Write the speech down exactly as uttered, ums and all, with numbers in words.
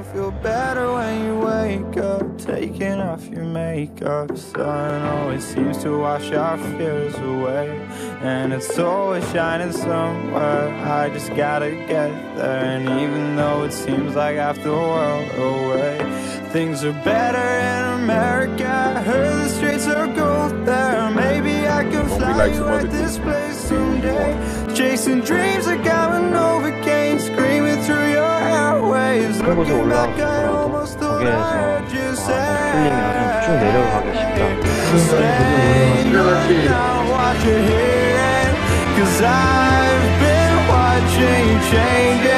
feel better when you wake up, taking off your makeup. Sun always seems to wash our fears away, and it's always shining somewhere. I just gotta get there. And even though it seems like half the world away, things are better in America. I heard the streets are gold there. Maybe I can fly you at this place someday. Chasing dreams like I'm an Novocaine, screaming through your airwaves. Looking back, I almost thought I heard you say, 쭉 내려가겠습니다. stay now, watch your head, 'cause I've been watching you change.